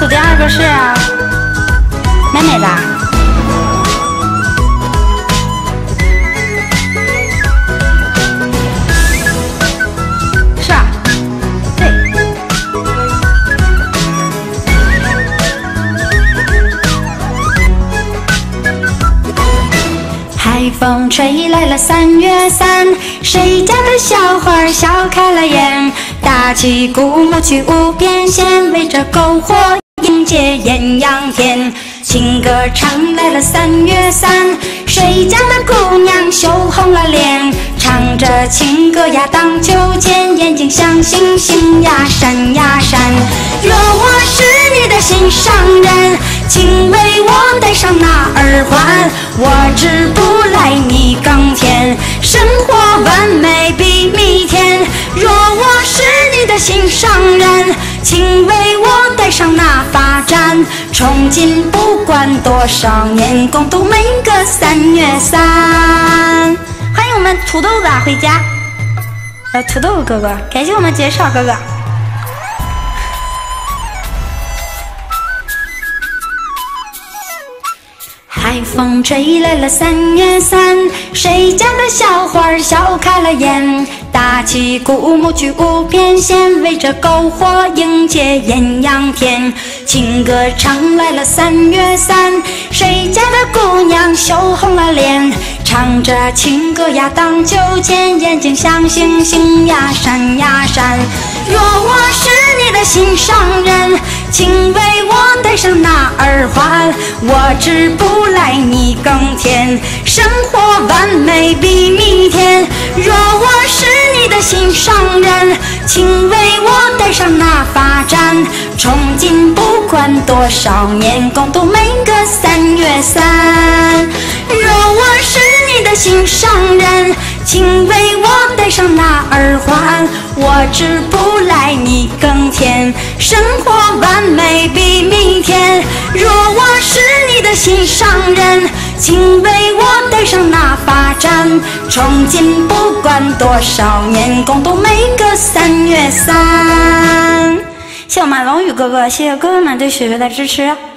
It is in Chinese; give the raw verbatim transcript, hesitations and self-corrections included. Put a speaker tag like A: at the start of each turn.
A: 数第二个是美美的。是啊，对。海风吹来了三月三，谁家的小花笑开了眼？打起鼓木去无边线，围着篝火迎接艳阳天。情歌唱来了三月三，谁家的姑娘羞红了脸？唱着情歌呀荡秋千，眼睛像星星呀闪呀闪。若我是你的心上人，请为我戴上那耳环，我织不来你耕田，生活完美比蜜甜。若我是你的心上人，请为我戴上那发簪，从今不管多少年，共度每个三月三。欢迎我们土豆子啊回家，呃，土豆哥哥，感谢我们介绍哥哥。海风吹来了三月三，谁家的小花笑开了眼？打起鼓木去无边线，围着篝火迎接艳阳天。情歌唱来了三月三，谁家的姑娘羞红了脸？唱着情歌呀荡秋千，眼睛像星星呀闪呀闪。若我是你的心上人，请为我戴上那耳环，我织不来你耕田，生活完美比蜜甜。若我是你的心上人，请为我戴上那发簪，从今不管多少年，共度每个三月三。若我是你的心上人，请为我戴上那耳环，我织不来你耕田，生活完美比蜜甜。若我是你的心上人，请为我戴上那发簪，从今不管多少年，共度每个三月三。谢谢我们龙宇哥哥，谢谢哥哥们对雪雪的支持。